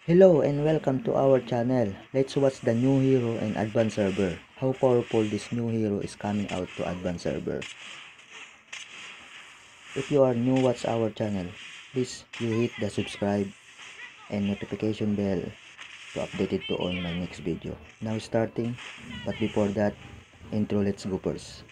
Hello and welcome to our channel. Let's watch the new hero in advanced server. How powerful this new hero is coming out to advanced server. If you are new watch our channel, please you hit the subscribe and notification bell to update it to all my next video. Now starting, but before that, intro, let's go first.